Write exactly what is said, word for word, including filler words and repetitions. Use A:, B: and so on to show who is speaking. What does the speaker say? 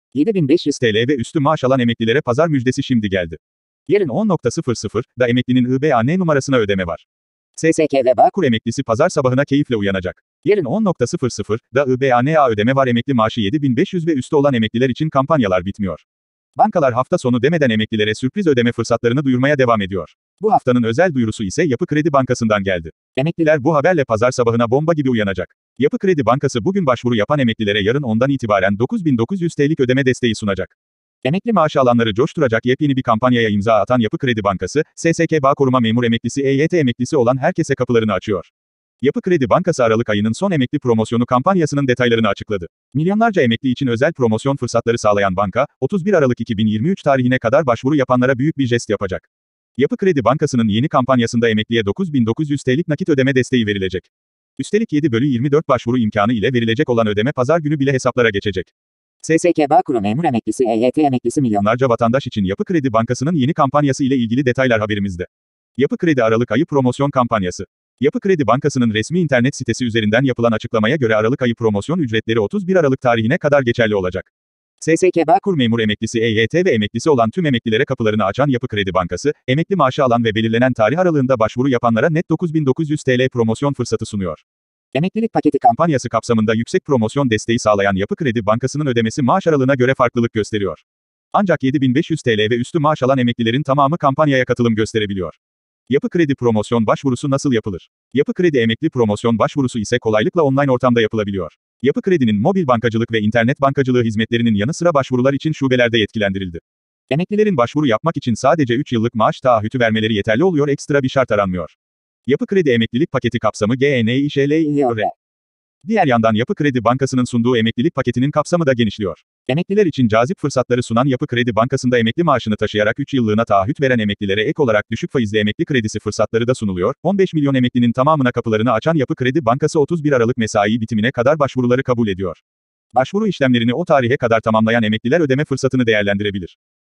A: yedi bin beş yüz
B: T L ve üstü maaş alan emeklilere pazar müjdesi şimdi geldi. Yarın on sıfır sıfırda emeklinin I B A N numarasına ödeme var.
A: S S K ve Bağkur
B: emeklisi pazar sabahına keyifle uyanacak. Yarın on sıfır sıfırda I B A N A ödeme var. Emekli maaşı yedi bin beş yüz ve üstü olan emekliler için kampanyalar bitmiyor. Bankalar hafta sonu demeden emeklilere sürpriz ödeme fırsatlarını duyurmaya devam ediyor. Bu haftanın özel duyurusu ise Yapı Kredi Bankası'ndan geldi. Emekliler bu haberle pazar sabahına bomba gibi uyanacak. Yapı Kredi Bankası bugün başvuru yapan emeklilere yarın ondan itibaren dokuz bin dokuz yüz TL'lik ödeme desteği sunacak. Emekli maaşı alanları coşturacak yepyeni bir kampanyaya imza atan Yapı Kredi Bankası, S S K Bağkuruma memur emeklisi E Y T emeklisi olan herkese kapılarını açıyor. Yapı Kredi Bankası Aralık ayının son emekli promosyonu kampanyasının detaylarını açıkladı. Milyonlarca emekli için özel promosyon fırsatları sağlayan banka, otuz bir Aralık iki bin yirmi üç tarihine kadar başvuru yapanlara büyük bir jest yapacak. Yapı Kredi Bankası'nın yeni kampanyasında emekliye dokuz bin dokuz yüz TL'lik nakit ödeme desteği verilecek. Üstelik yedi bölü yirmi dört başvuru imkanı ile verilecek olan ödeme pazar günü bile hesaplara geçecek.
A: S S K Bağkur memur emeklisi E Y T emeklisi
B: milyonlarca vatandaş için Yapı Kredi Bankası'nın yeni kampanyası ile ilgili detaylar haberimizde. Yapı Kredi Aralık ayı promosyon kampanyası. Yapı Kredi Bankası'nın resmi internet sitesi üzerinden yapılan açıklamaya göre Aralık ayı promosyon ücretleri otuz bir Aralık tarihine kadar geçerli olacak.
A: S S K Bağkur
B: memur emeklisi E Y T ve emeklisi olan tüm emeklilere kapılarını açan Yapı Kredi Bankası, emekli maaşı alan ve belirlenen tarih aralığında başvuru yapanlara net dokuz bin dokuz yüz TL promosyon fırsatı sunuyor.
A: Emeklilik paketi
B: kampanyası kapsamında yüksek promosyon desteği sağlayan Yapı Kredi Bankası'nın ödemesi maaş aralığına göre farklılık gösteriyor. Ancak yedi bin beş yüz TL ve üstü maaş alan emeklilerin tamamı kampanyaya katılım gösterebiliyor. Yapı Kredi promosyon başvurusu nasıl yapılır? Yapı Kredi emekli promosyon başvurusu ise kolaylıkla online ortamda yapılabiliyor. Yapı Kredi'nin mobil bankacılık ve internet bankacılığı hizmetlerinin yanı sıra başvurular için şubelerde yetkilendirildi. Emeklilerin başvuru yapmak için sadece üç yıllık maaş taahhütü vermeleri yeterli oluyor, ekstra bir şart aranmıyor. Yapı Kredi emeklilik paketi kapsamı G E N İ Ş L İ R. Diğer yandan Yapı Kredi Bankası'nın sunduğu emeklilik paketinin kapsamı da genişliyor. Emekliler için cazip fırsatları sunan Yapı Kredi Bankası'nda emekli maaşını taşıyarak üç yıllığına taahhüt veren emeklilere ek olarak düşük faizli emekli kredisi fırsatları da sunuluyor. on beş milyon emeklinin tamamına kapılarını açan Yapı Kredi Bankası otuz bir Aralık mesai bitimine kadar başvuruları kabul ediyor. Başvuru işlemlerini o tarihe kadar tamamlayan emekliler ödeme fırsatını değerlendirebilir.